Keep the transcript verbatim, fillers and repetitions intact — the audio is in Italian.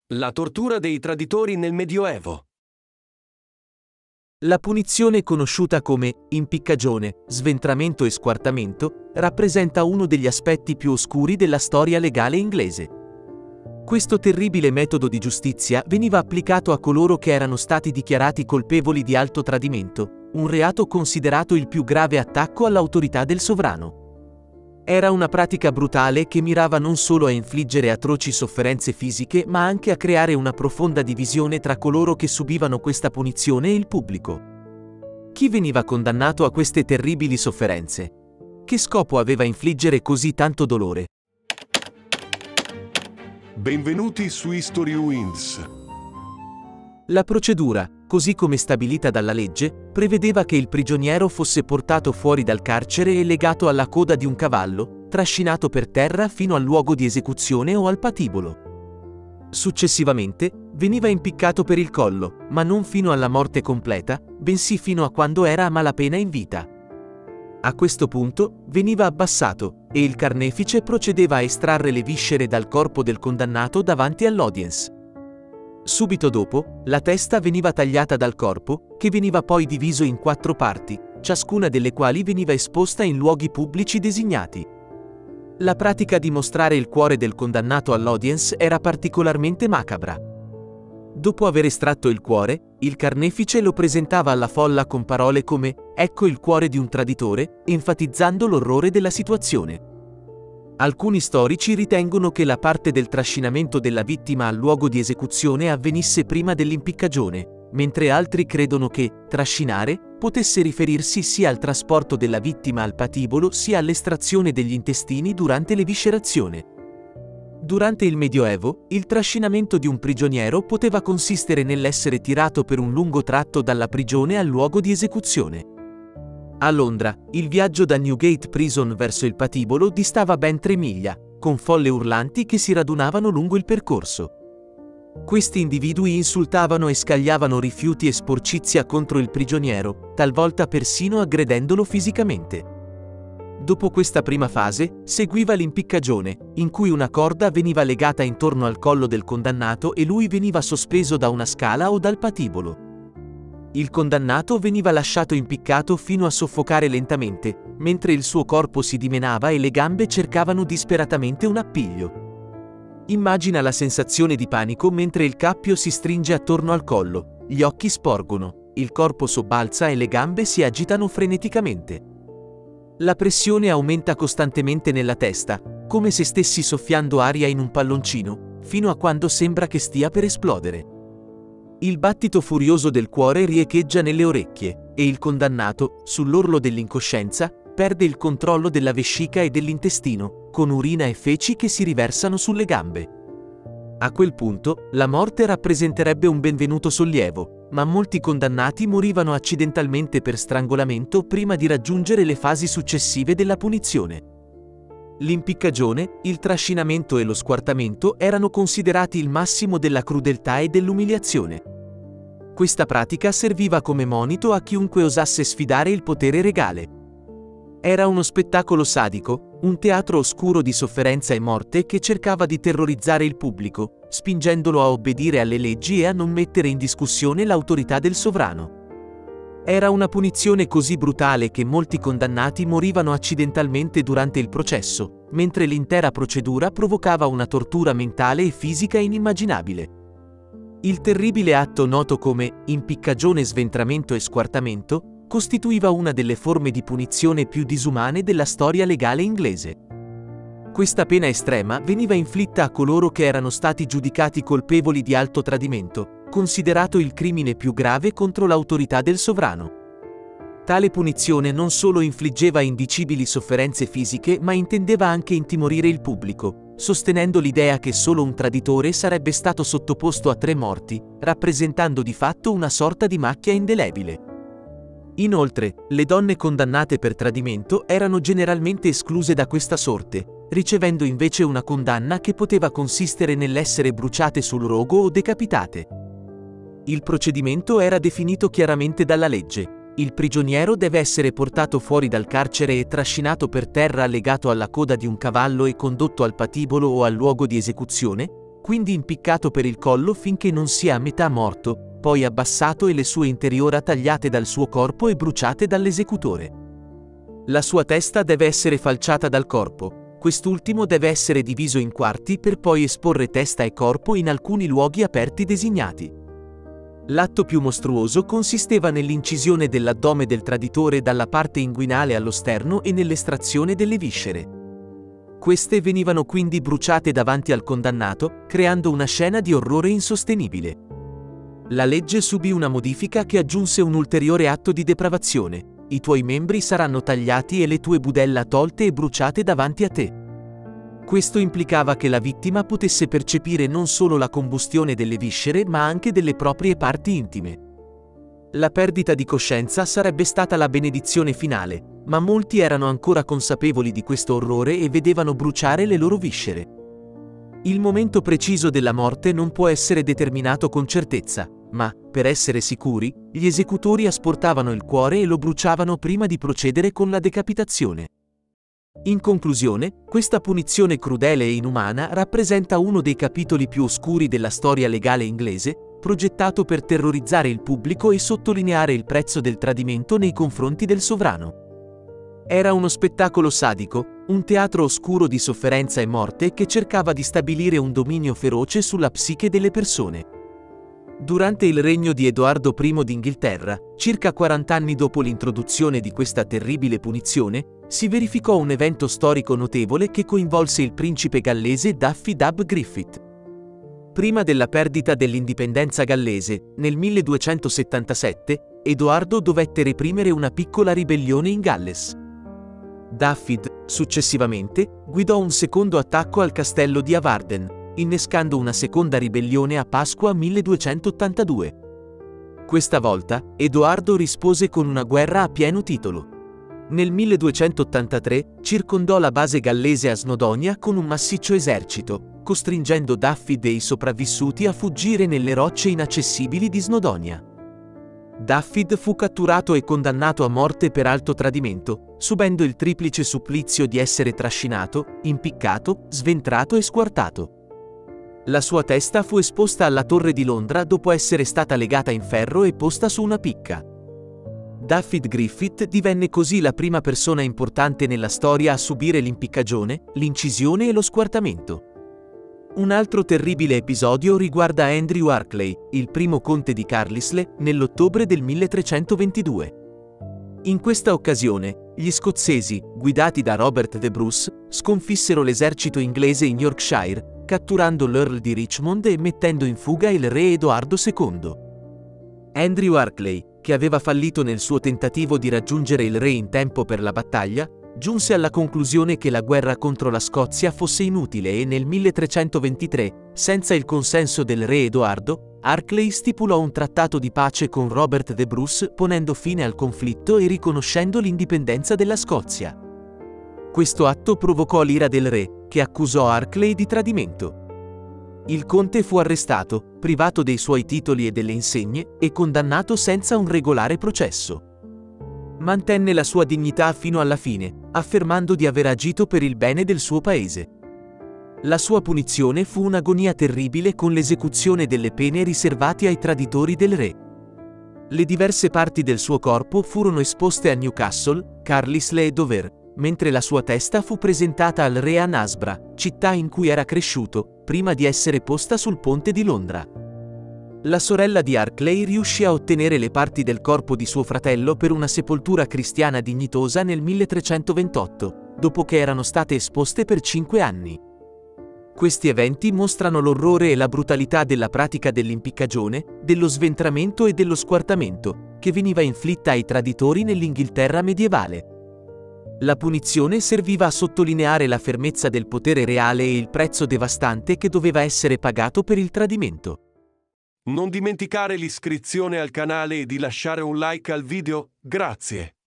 La tortura dei traditori nel Medioevo. La punizione conosciuta come impiccagione, sventramento e squartamento rappresenta uno degli aspetti più oscuri della storia legale inglese. Questo terribile metodo di giustizia veniva applicato a coloro che erano stati dichiarati colpevoli di alto tradimento, un reato considerato il più grave attacco all'autorità del sovrano. Era una pratica brutale che mirava non solo a infliggere atroci sofferenze fisiche, ma anche a creare una profonda divisione tra coloro che subivano questa punizione e il pubblico. Chi veniva condannato a queste terribili sofferenze? Che scopo aveva infliggere così tanto dolore? Benvenuti su History Wins. La procedura, così come stabilita dalla legge, prevedeva che il prigioniero fosse portato fuori dal carcere e legato alla coda di un cavallo, trascinato per terra fino al luogo di esecuzione o al patibolo. Successivamente, veniva impiccato per il collo, ma non fino alla morte completa, bensì fino a quando era a malapena in vita. A questo punto, veniva abbassato, e il carnefice procedeva a estrarre le viscere dal corpo del condannato davanti all'audience. Subito dopo, la testa veniva tagliata dal corpo, che veniva poi diviso in quattro parti, ciascuna delle quali veniva esposta in luoghi pubblici designati. La pratica di mostrare il cuore del condannato all'audience era particolarmente macabra. Dopo aver estratto il cuore, il carnefice lo presentava alla folla con parole come «Ecco il cuore di un traditore», enfatizzando l'orrore della situazione. Alcuni storici ritengono che la parte del trascinamento della vittima al luogo di esecuzione avvenisse prima dell'impiccagione, mentre altri credono che trascinare potesse riferirsi sia al trasporto della vittima al patibolo sia all'estrazione degli intestini durante l'eviscerazione. Durante il Medioevo, il trascinamento di un prigioniero poteva consistere nell'essere tirato per un lungo tratto dalla prigione al luogo di esecuzione. A Londra, il viaggio da Newgate Prison verso il patibolo distava ben tre miglia, con folle urlanti che si radunavano lungo il percorso. Questi individui insultavano e scagliavano rifiuti e sporcizia contro il prigioniero, talvolta persino aggredendolo fisicamente. Dopo questa prima fase, seguiva l'impiccagione, in cui una corda veniva legata intorno al collo del condannato e lui veniva sospeso da una scala o dal patibolo. Il condannato veniva lasciato impiccato fino a soffocare lentamente, mentre il suo corpo si dimenava e le gambe cercavano disperatamente un appiglio. Immagina la sensazione di panico mentre il cappio si stringe attorno al collo, gli occhi sporgono, il corpo sobbalza e le gambe si agitano freneticamente. La pressione aumenta costantemente nella testa, come se stessi soffiando aria in un palloncino, fino a quando sembra che stia per esplodere. Il battito furioso del cuore riecheggia nelle orecchie, e il condannato, sull'orlo dell'incoscienza, perde il controllo della vescica e dell'intestino, con urina e feci che si riversano sulle gambe. A quel punto, la morte rappresenterebbe un benvenuto sollievo, ma molti condannati morivano accidentalmente per strangolamento prima di raggiungere le fasi successive della punizione. L'impiccagione, il trascinamento e lo squartamento erano considerati il massimo della crudeltà e dell'umiliazione. Questa pratica serviva come monito a chiunque osasse sfidare il potere regale. Era uno spettacolo sadico, un teatro oscuro di sofferenza e morte che cercava di terrorizzare il pubblico, spingendolo a obbedire alle leggi e a non mettere in discussione l'autorità del sovrano. Era una punizione così brutale che molti condannati morivano accidentalmente durante il processo, mentre l'intera procedura provocava una tortura mentale e fisica inimmaginabile. Il terribile atto noto come impiccagione, sventramento e squartamento costituiva una delle forme di punizione più disumane della storia legale inglese. Questa pena estrema veniva inflitta a coloro che erano stati giudicati colpevoli di alto tradimento, considerato il crimine più grave contro l'autorità del sovrano. Tale punizione non solo infliggeva indicibili sofferenze fisiche, ma intendeva anche intimorire il pubblico, sostenendo l'idea che solo un traditore sarebbe stato sottoposto a tre morti, rappresentando di fatto una sorta di macchia indelebile. Inoltre, le donne condannate per tradimento erano generalmente escluse da questa sorte, ricevendo invece una condanna che poteva consistere nell'essere bruciate sul rogo o decapitate. Il procedimento era definito chiaramente dalla legge. Il prigioniero deve essere portato fuori dal carcere e trascinato per terra legato alla coda di un cavallo e condotto al patibolo o al luogo di esecuzione, quindi impiccato per il collo finché non sia a metà morto, poi abbassato e le sue interiora tagliate dal suo corpo e bruciate dall'esecutore. La sua testa deve essere falciata dal corpo. Quest'ultimo deve essere diviso in quarti per poi esporre testa e corpo in alcuni luoghi aperti designati. L'atto più mostruoso consisteva nell'incisione dell'addome del traditore dalla parte inguinale allo sterno e nell'estrazione delle viscere. Queste venivano quindi bruciate davanti al condannato, creando una scena di orrore insostenibile. La legge subì una modifica che aggiunse un ulteriore atto di depravazione. I tuoi membri saranno tagliati e le tue budella tolte e bruciate davanti a te. Questo implicava che la vittima potesse percepire non solo la combustione delle viscere ma anche delle proprie parti intime. La perdita di coscienza sarebbe stata la benedizione finale, ma molti erano ancora consapevoli di questo orrore e vedevano bruciare le loro viscere. Il momento preciso della morte non può essere determinato con certezza, ma, per essere sicuri, gli esecutori asportavano il cuore e lo bruciavano prima di procedere con la decapitazione. In conclusione, questa punizione crudele e inumana rappresenta uno dei capitoli più oscuri della storia legale inglese, progettato per terrorizzare il pubblico e sottolineare il prezzo del tradimento nei confronti del sovrano. Era uno spettacolo sadico, un teatro oscuro di sofferenza e morte che cercava di stabilire un dominio feroce sulla psiche delle persone. Durante il regno di Edoardo primo d'Inghilterra, circa quaranta anni dopo l'introduzione di questa terribile punizione, si verificò un evento storico notevole che coinvolse il principe gallese Daffy Dub Griffith. Prima della perdita dell'indipendenza gallese, nel milleduecentosettantasette, Edoardo dovette reprimere una piccola ribellione in Galles. Daffyd, successivamente, guidò un secondo attacco al castello di Hawarden, innescando una seconda ribellione a Pasqua milleduecentottantadue. Questa volta, Edoardo rispose con una guerra a pieno titolo. Nel milleduecentottantatré circondò la base gallese a Snowdonia con un massiccio esercito, costringendo Daffyd e i sopravvissuti a fuggire nelle rocce inaccessibili di Snowdonia. Daffyd fu catturato e condannato a morte per alto tradimento, subendo il triplice supplizio di essere trascinato, impiccato, sventrato e squartato. La sua testa fu esposta alla Torre di Londra dopo essere stata legata in ferro e posta su una picca. Daffyd Griffith divenne così la prima persona importante nella storia a subire l'impiccagione, l'incisione e lo squartamento. Un altro terribile episodio riguarda Andrew Arklay, il primo conte di Carlisle, nell'ottobre del milletrecentoventidue. In questa occasione, gli scozzesi, guidati da Robert the Bruce, sconfissero l'esercito inglese in Yorkshire, catturando l'Earl di Richmond e mettendo in fuga il re Edoardo secondo. Andrew Arklay, che aveva fallito nel suo tentativo di raggiungere il re in tempo per la battaglia, giunse alla conclusione che la guerra contro la Scozia fosse inutile e nel milletrecentoventitré, senza il consenso del re Edoardo, Arklay stipulò un trattato di pace con Robert the Bruce ponendo fine al conflitto e riconoscendo l'indipendenza della Scozia. Questo atto provocò l'ira del re, che accusò Arklay di tradimento. Il conte fu arrestato, privato dei suoi titoli e delle insegne, e condannato senza un regolare processo. Mantenne la sua dignità fino alla fine, affermando di aver agito per il bene del suo paese. La sua punizione fu un'agonia terribile con l'esecuzione delle pene riservate ai traditori del re. Le diverse parti del suo corpo furono esposte a Newcastle, Carlisle e Dover, mentre la sua testa fu presentata al re a Nasbra, città in cui era cresciuto, prima di essere posta sul ponte di Londra. La sorella di Arklay riuscì a ottenere le parti del corpo di suo fratello per una sepoltura cristiana dignitosa nel milletrecentoventotto, dopo che erano state esposte per cinque anni. Questi eventi mostrano l'orrore e la brutalità della pratica dell'impiccagione, dello sventramento e dello squartamento, che veniva inflitta ai traditori nell'Inghilterra medievale. La punizione serviva a sottolineare la fermezza del potere reale e il prezzo devastante che doveva essere pagato per il tradimento. Non dimenticare l'iscrizione al canale e di lasciare un like al video, grazie.